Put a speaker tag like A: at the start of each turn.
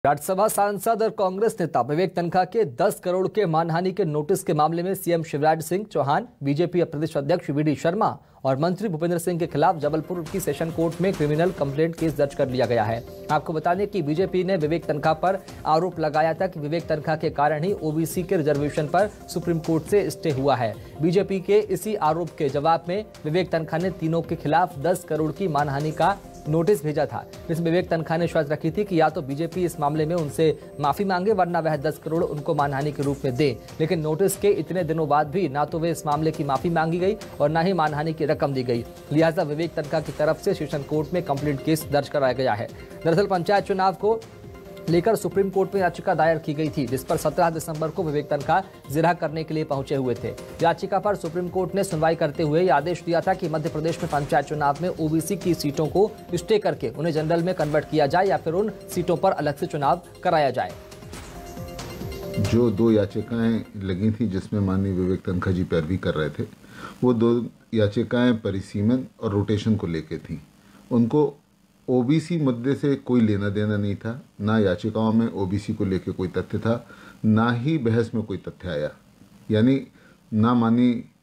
A: राज्यसभा सांसद और कांग्रेस नेता विवेक तन्खा के 10 करोड़ के मानहानि के नोटिस के मामले में सीएम शिवराज सिंह चौहान, बीजेपी प्रदेश अध्यक्ष वीडी शर्मा और मंत्री भूपेंद्र सिंह के खिलाफ जबलपुर की सेशन कोर्ट में क्रिमिनल कंप्लेंट केस दर्ज कर लिया गया है। आपको बता दें कि बीजेपी ने विवेक तन्खा पर आरोप लगाया था कि विवेक तन्खा के कारण ही ओबीसी के रिजर्वेशन पर सुप्रीम कोर्ट से स्टे हुआ है। बीजेपी के इसी आरोप के जवाब में विवेक तन्खा ने तीनों के खिलाफ 10 करोड़ की मानहानि का नोटिस भेजा था, जिसमें विवेक तन्खा ने शर्त रखी थी कि या तो बीजेपी इस मामले में उनसे माफी मांगे वरना वह 10 करोड़ उनको मानहानि के रूप में दे। लेकिन नोटिस के इतने दिनों बाद भी ना तो वे इस मामले की माफी मांगी गई और ना ही मानहानि की रकम दी गई। लिहाजा विवेक तन्खा की तरफ से सेशन कोर्ट में कंप्लेंट केस दर्ज कराया गया है। दरअसल पंचायत चुनाव को लेकर सुप्रीम कोर्ट में याचिका दायर की गई थी, जिस पर 17 दिसंबर को विवेक तन्खा जिरह करने के लिए पहुंचे हुए थे। याचिका पर सुप्रीम कोर्ट ने सुनवाई करते हुए यह आदेश दिया था कि मध्य प्रदेश में पंचायत चुनाव में ओबीसी की सीटों को स्टे करके उन्हें जनरल में कन्वर्ट किया जाए या फिर उन सीटों पर अलग से चुनाव कराया जाए।
B: जो 2 याचिकाएं लगी थी जिसमें माननीय विवेक तन्खा जी पैरवी कर रहे थे, वो 2 याचिकाएं परिसीमन और रोटेशन को लेके थी। उनको ओबीसी मुद्दे से कोई लेना देना नहीं था, ना याचिकाओं में ओबीसी को लेकर कोई तथ्य था, ना ही बहस में कोई तथ्य आया। यानी ना माननीय